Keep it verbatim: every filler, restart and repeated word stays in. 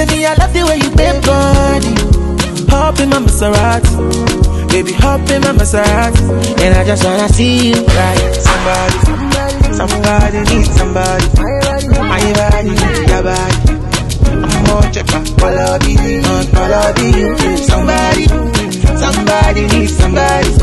say me, I love the way you bend body. Hop in my Maserati, baby, hop in my Maserati, and I just wanna see you right. Somebody, somebody, somebody needs somebody. My body needs your body. I'm more checker, follow you, follow you. Somebody, somebody needs somebody.